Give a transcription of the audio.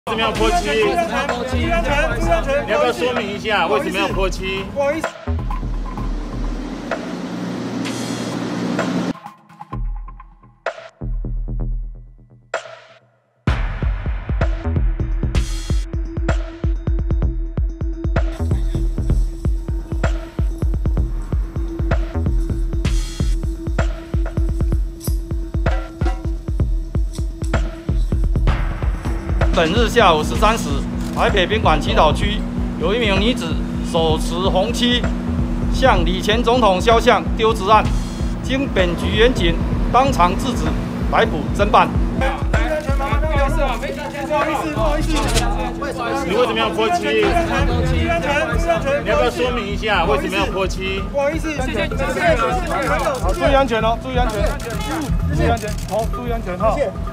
为什么要泼漆？你要不要说明一下为什么要泼漆？ 不好意思。 本日下午13时，台北宾馆祈祷区有一名女子手持红漆向李前总统肖像丢掷案，经本局员警当场制止，逮捕侦办。 不好意思。 你为什么要泼漆？你要不要说明一下为什么要泼漆？ 不好意思，谢谢。 好，注意安全哦，注意安全，注意安全，好，注意安全哈。